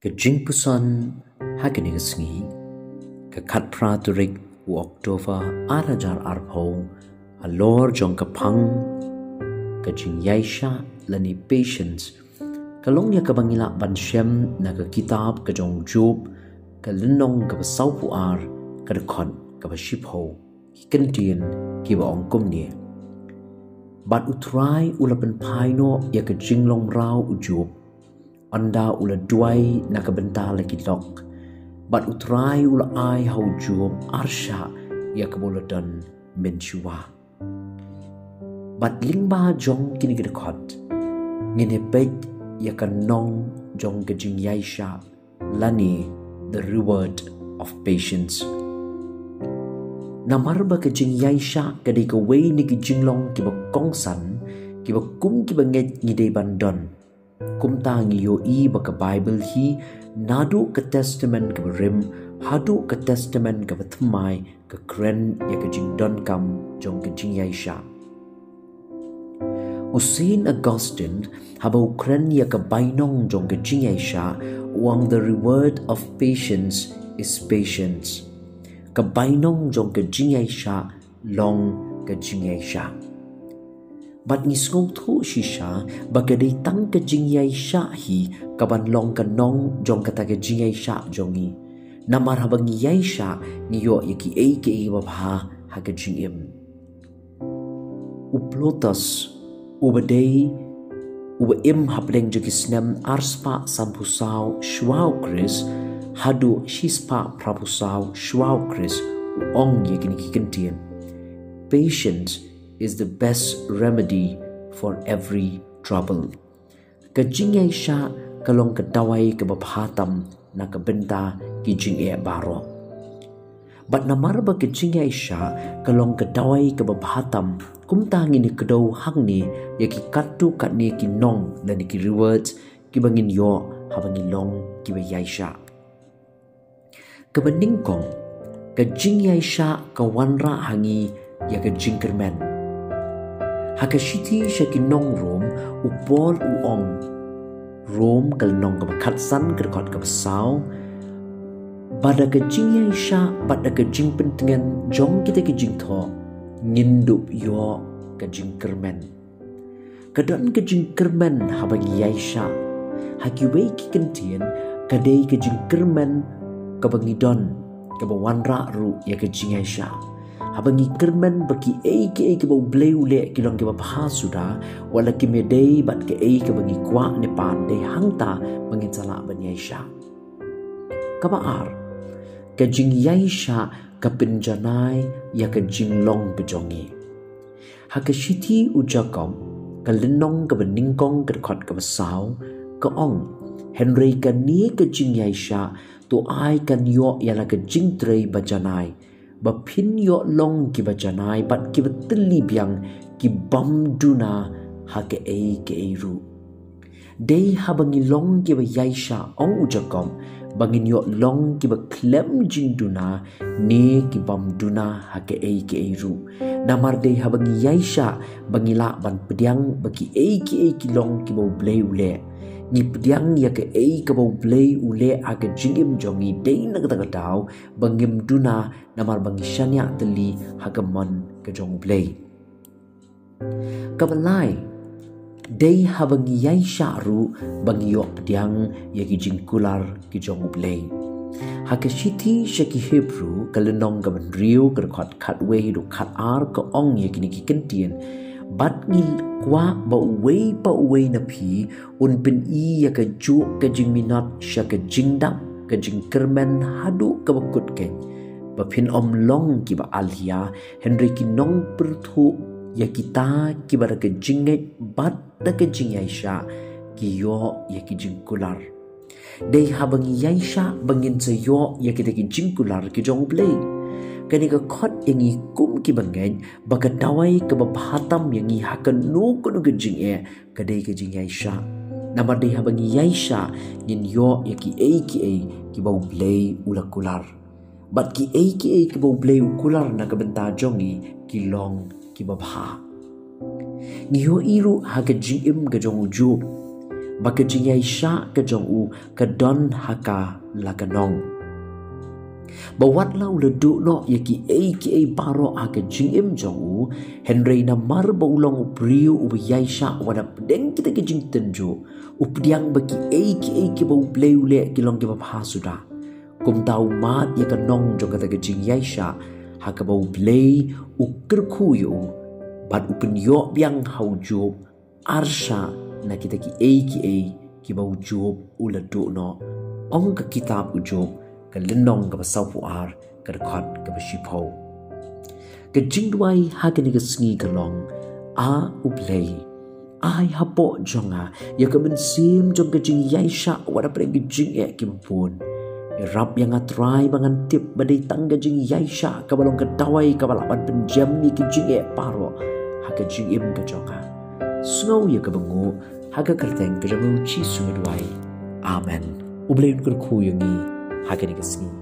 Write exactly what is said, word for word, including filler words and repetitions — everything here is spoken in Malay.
Ka jingpusan hakini ngi ka khat pra turik u October arajar arpo a lor jong ka pang ka jing yaisha lani patience ka long ya ka bangila ban shem na ka kitab ka jong job ka linong ka sau pu ar ka khon ka ship ho ki kentien ki ba ong kum ni bat utrai ulapan paino ya ka jinglong rau u job anda ula duai na ka benta lagi lok bat utrai ula ai hau job arsha ya ka boladan menchua bat lingba jong kini ka khot ngine pet ya ka nong jong ka jing yaisha lani the reward of patience namar ba ka jing yaisha ka de ka wei ni ki jinglong ki ba kongsan ki ba kum ki ba nget ni de bandon kum ta ngi yo i ba ka bible hi nadu ka testament ka rim hadu ka testament ka thmai ka kren ya ka jing don kam jong ka jing yaisha Usain Augustine haba kren ya ka bainong jong ka jing yaisha wang the reward of patience is patience ka bainong jong ka jing yaisha long ka jing yaisha bat ni skong thu shisha bagadai tang ka jing yaisha hi ka ban long ka nong jong ka ta ka jing yaisha jongi namar habang yaisha ni yo yaki ei ke ei ba ha ka jing im uplotas ubadei uba im hableng jogi snem arspa sampusau shwau kris hadu shispa prapusau shwau kris ong yaki ni kentien patience is the best remedy for every trouble. Ka jing yaisha kalong ka dawai ka babhatam na ka benta ki jing e baro. But namar ba ka jing yaisha kalong ka dawai ka babhatam kumta ngini kadaw hangni ya ki katu katni ki nong lani ki rewards ki bangin yo habangin long ki ba yaisha. Ka baningkong ka jing yaisha ka wanra hangi ya ka jing kermen. Hakashiti shakinong rom upol uong rom kalnong ka bakatsan kerkot ka basaw bada ka jing yaisha bada ka jing pentingan jong kita ka jing tho ngindup yo ka jing kermen kadon ka jing kermen habang yaisha hakiwei ki kentien kadai ka jing kermen ka bangidon ka bawanra ru ya ka jing yaisha habangi kermen bagi ei ke ei ke bau bleu le kilong ke bapha suda wala ki medei bat ke ei ke bangi kwa ne pan de hangta bangin sala ban yaisha kabaar ke jing yaisha ka pinjanai ya ke jing long bejongi hakashiti ujakom ka linong ka beningkong ka khot ka basaw ka ong henry ka ni ka jing yaisha to ai kan yo yala ka jing trei bajanai ba pin yo long ki ba janai bat ki ba tili biang ki bam duna ha ke ei ke ei ru dei ha bangi long ki ba yaisha ong ujakom bangin yo long ki ba klem jing duna ne ki bam duna ha ke ei ke ei ru namar dei ha bangi yaisha bangila ban pediang bagi ei ki ei ki long ki ba blei ule ni pediang ya ke ei ka bau blei ule aga jingim jongi dei na ka daw bangim duna namar bangi shanya teli hagamon ka jong blei kabalai dei habangi yaisha ru bangi yo pediang ya ki jingkular ki jong blei hakashiti shaki hebrew kalenong ka banriu ka khat khatwe du khat ar ka ong ya ki ni ki kentien bat ngil kwa ba wei ba wei na phi un pin i ya ka ju ka jing minat sha ka jing dam ka jing kermen hadu ka bakut ken ba phin om long ki ba alia henry ki nong perthu ya kita ki ba ka jinget bat ta ka jing yaisha ki yo ya ki jing kular dei habang yaisha bangin sa yo ya ki ki jing kular ki jong play kani ka khot yangi kum ki bangen baga dawai ka babhatam yangi hakan no ko no gajing e kadai ka jing yaisha namar dei habang yaisha nin yo yaki ei ki ei ki bau blei ulakular bat ki ei ki ei ki bau blei ukular na ka benta jongi ki long ki babha ngiho iru ha ka jing im ga jong ju baka jing yai sha ka jong u ka don haka lakanong bawat lau le du no ye ki ei ki ei baro a ka jing im jong u henry na mar ba ulong u priu u yai sha wada pedeng kita ke jing tenjo u pdiang ba ki ei ki ei ki ba u bleu le ki long ki ba pha suda kum tau mat ye ka nong jong ka ke jing yai sha ha ka ba u blei u ker khu yu bat u pen yo biang hau job arsha na kita ki ei ki ei ki ba u job u le du no ong ka kitab u job ka lenong ka basau pu ar ka khot ka bashipho ka jingwai ha ka ni ka sngi ka long a uplay ai hapo jonga ya ka ben sim jong ka jing yai sha wada pre ki jing e kim pun rap yang atrai bangan tip badai tangga jing yai sha ka balong ka dawai ka balapan penjam ni ki jing e paro ha ka jing im ka jonga snow ya ka bangu ha ka kerteng ka jamu chi sungai amen ublay kur khu yang ni Hagani kasni